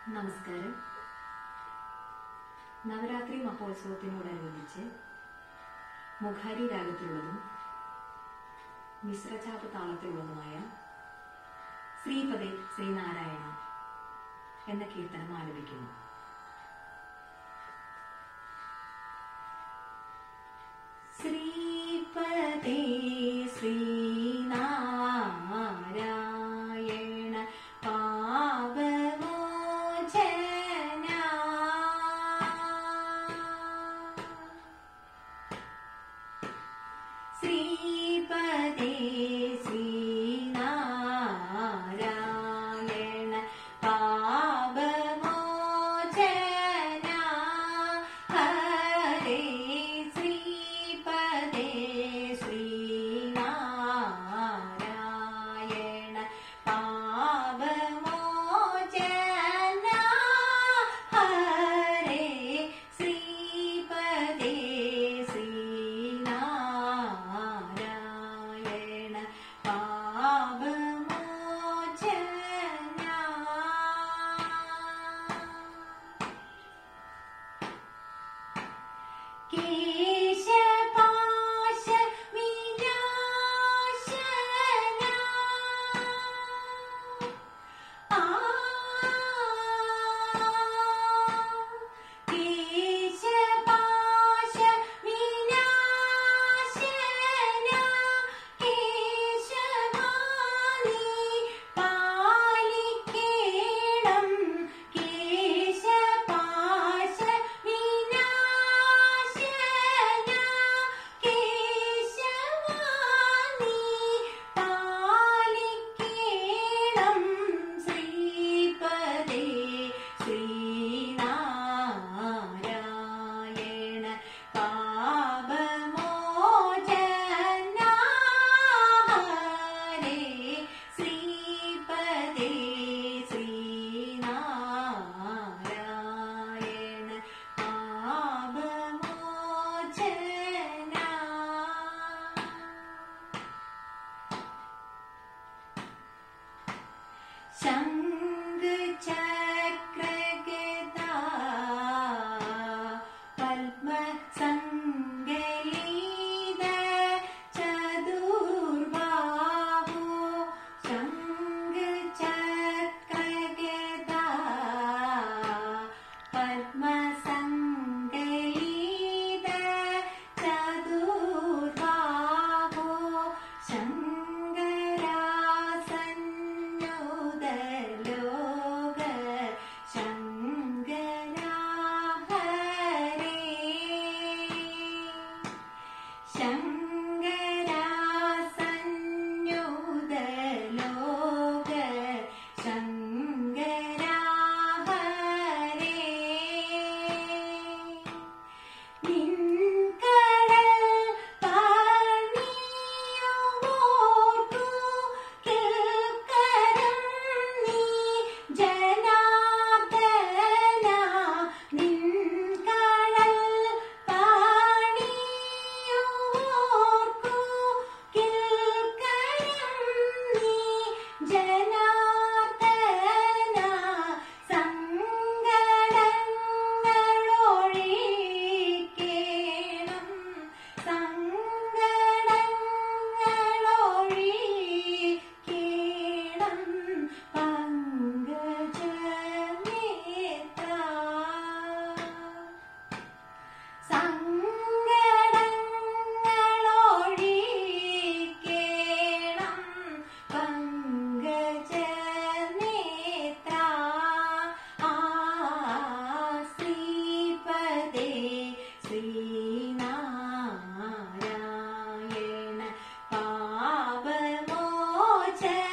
നമസ്കാരം. നവരാത്രി മഹോത്സവത്തിനോടനുബന്ധിച്ച് മുഖാരി രാഗത്തിലുള്ളതും മിശ്രചാപ താളത്തിലുള്ളതുമായ ശ്രീപദേ ശ്രീനാരായണ എന്ന കീർത്തനം ആലപിക്കുന്നു. ശ്രീപദേ ശ്രീനാരായണ പാവമോചന ശ്രീപദേ ശ്രീനാരായണ പാവമോചന ഹരേ ശ്രീപദേ ശ്രീനാരായണ പാവമോചന ഹരേ ശ്രീപദേ ശ്രീനാരായണ പാവമോചന കേശപാശ വിനാശന കേശപാശ വിനാശന കേശവാണി പാലിക്കേണം കേശപാശ വിനാശന കേശവാണി പാലിക്കേണം ശ്രീപദേ ശ്രീനാരായണ പാവമോചന ഹരേ ശ്രീപദേ ശ്രീനാരായണ പാവമോചന ശംഖചക്രഗദാ പത്മസംഗലീത ചതുർബാഹു ശംഖചക്രഗദാ പത്മസംഗലീത ചതുർബാഹു ശങ്കരാസന്നുതലോക ശങ്കരാ ഹരേ ശങ്കരാസന്നുതലോക ശങ്കരാ ഹരേ നിൻകടൽ പാണിയോർക്കു കിൽക്കരം നീ ജനാർദ്ദന നിൻകടൽ പാണിയോർക്കു കിൽക്കരം നീ ജനാർദ്ദന സങ്കടങ്ങളൊഴിക്കേണം സങ്കടങ്ങളൊഴിക്കേണം പങ്കജനേത്ര സങ്കടങ്ങളൊഴിക്കേണം പങ്കജനേത്ര ശ്രീപദേ ശ്രീനാരായണ പാവമോചന